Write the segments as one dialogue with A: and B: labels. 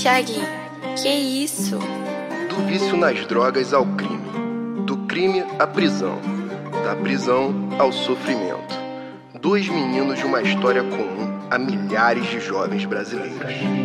A: Thiaguinho, que isso?
B: Do vício nas drogas ao crime, do crime à prisão, da prisão ao sofrimento. Dois meninos de uma história comum a milhares de jovens brasileiros.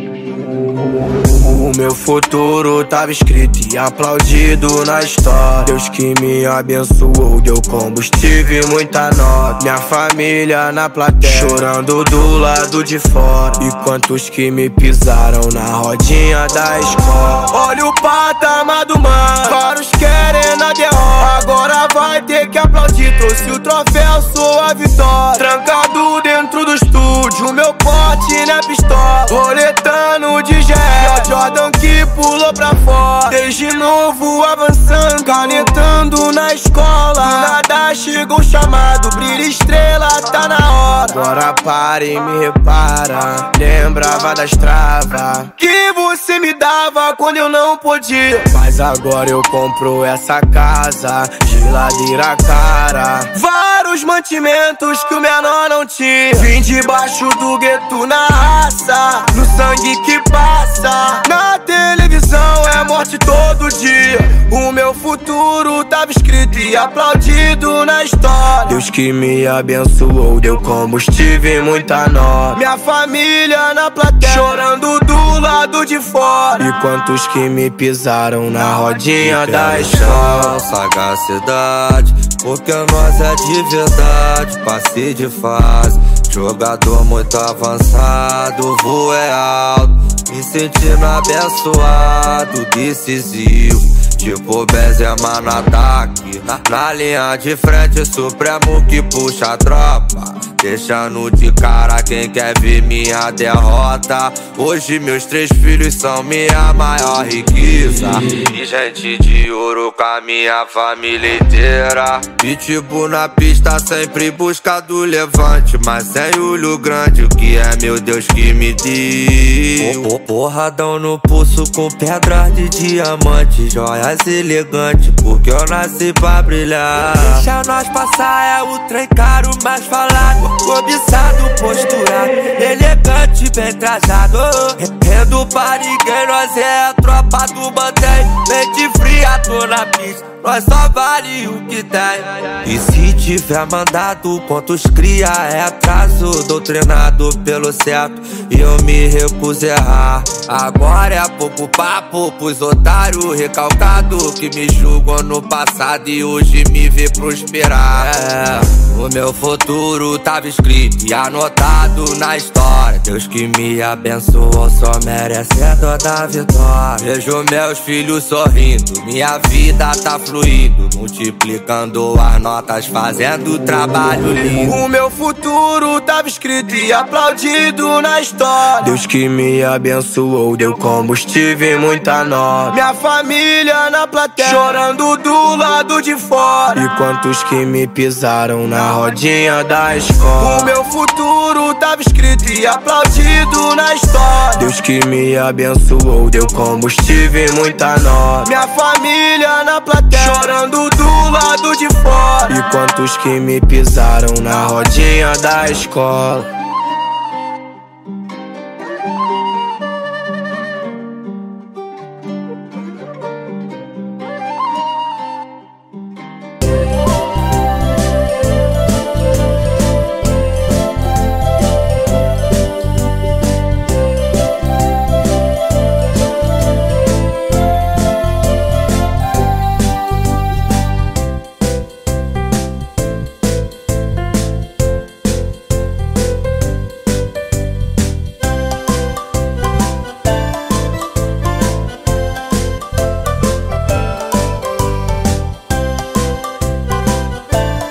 C: O meu futuro tava escrito e aplaudido na história. Deus que me abençoou, deu combustível e muita nota. Minha família na plateia, chorando do lado de fora. E quantos que me pisaram na rodinha da escola. Olha o patamar do mar, vários querem na derrota. Agora vai ter que aplaudir, trouxe o troféu, sou a vitória. Trancado dentro do estúdio, meu porte na pistola. Roletando de gel, Jordan que pulou pra fora. Desde novo avançando, canetando na escola. Do nada chegou o chamado, brilha estrela, tá na hora. Agora para e me repara, lembrava das travas que você me dava quando eu não podia. Mas agora eu compro essa casa, geladeira cara, vários mantimentos que o menor não tinha. Vim debaixo do gueto na raça, no sangue que passa. Na televisão é morte todo dia. O meu futuro tava escrito e aplaudido na história. Deus que me abençoou, deu combustível e muita nota. Minha família na plateia, chorando do lado de fora. E quantos que me pisaram na rodinha da escola.
D: Sagacidade, porque nós é de verdade. Passe de fase, jogador muito avançado, voo é alto, me sentindo abençoado, decisivo. Tipo Benzema no ataque, na linha de frente, supremo que puxa a tropa, deixando de cara quem quer ver minha derrota. Hoje meus 3 filhos são minha maior riqueza, e gente de ouro com a minha família inteira. Pitbull na pista sempre busca do levante, mas sem olho grande, o que é meu Deus que me deu. Porradão no pulso com pedras de diamante, joias elegantes, porque eu nasci pra brilhar. Deixa nós passar, é o trem caro mais falado, cobiçado, posturado, elegante, bem trajado. Rendo pra ninguém, nós é a tropa do mantém. Mente fria, tô na pista, nós só vale o que tem. E se tiver mandado, quantos cria é atraso. Doutrinado pelo certo e eu me recuso a errar. Agora é pouco papo pros otários recalcados que me julgam no passado e hoje me vê prosperar. O meu futuro tava escrito e anotado na história. Deus que me abençoou só merece toda a vitória. Vejo meus filhos sorrindo, minha vida tá fluindo, multiplicando as notas, fazendo trabalho lindo. O meu futuro tava escrito e aplaudido na história. Deus que me abençoou, deu combustível e muita nota. Minha família na plateia, chorando do lado de fora. E quantos que me pisaram na rodinha da escola. O meu futuro tava escrito e aplaudido na história. Deus que me abençoou, deu combustível e muita nota. Minha família na plateia, chorando do lado de fora. E quantos que me pisaram na rodinha da escola.